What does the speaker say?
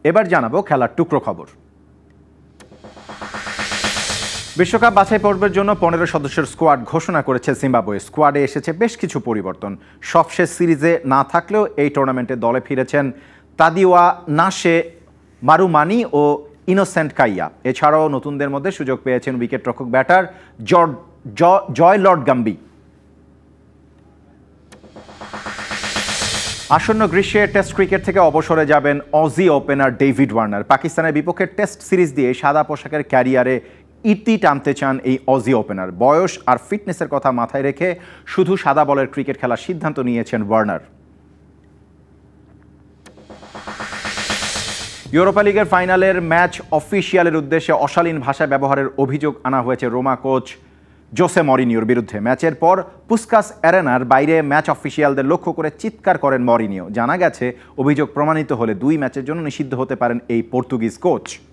এবার জানাবো খেলার টুকরো খবর। বিশ্বকাপ বাছাই পর্বের জন্য 15 সদস্যের স্কোয়াড ঘোষণা করেছে জিম্বাবুয়ে। স্কোয়াডে এসেছে বেশ কিছু পরিবর্তন। সবশেষ সিরিজে না থাকলেও এই টুর্নামেন্টে দলে ফিরেছেন তাদিওয়া নাশে মারুমানি ও ইনোসেন্ট কাইয়া। এছাড়াও নতুনদের মধ্যে সুযোগ পেয়েছেন উইকেটরক্ষক ব্যাটার জয় লর্ড গাম্বি। আসন্ন গ্রীষ্মে টেস্ট ক্রিকেট থেকে অবসরে যাবেন অজি ওপেনার ডেভিড ওয়ার্নার। পাকিস্তানের বিপক্ষে টেস্ট সিরিজ দিয়ে সাদা পোশাকের ক্যারিয়ারে ইতি টানতে চান এই অজি ওপেনার। বয়স আর ফিটনেসের কথা মাথায় রেখে শুধু সাদা বলের ক্রিকেট খেলার সিদ্ধান্ত নিয়েছেন ওয়ার্নার। ইউরোপা লিগের ফাইনালের ম্যাচ অফিসিয়ালের উদ্দেশ্যে অশালীন ভাষা ব্যবহারের অভিযোগ আনা হয়েছে রোমা কোচ জোসে মরিনিওর বিরুদ্ধে। ম্যাচের পর পুস্কাস অ্যারেনার বাইরে ম্যাচ অফিসিয়ালদের লক্ষ্য করে চিৎকার করেন মরিনিও। জানা গেছে অভিযোগ প্রমাণিত হলে 2 ম্যাচের জন্য নিষিদ্ধ হতে পারেন এই পর্তুগিজ কোচ।